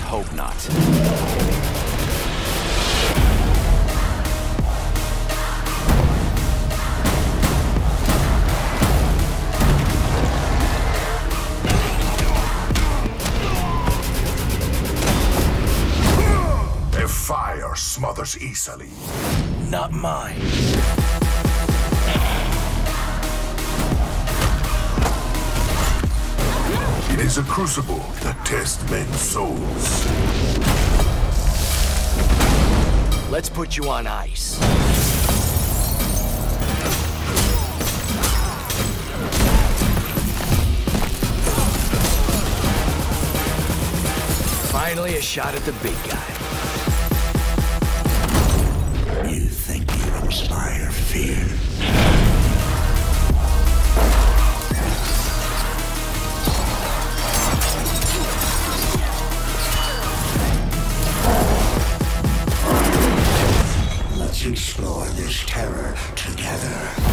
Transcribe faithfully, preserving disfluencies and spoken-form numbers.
hope not. Their fire smothers easily. Not mine. It is a crucible that tests men's souls. Let's put you on ice. Finally, a shot at the big guy. You think you inspire fear? Let's explore this terror together.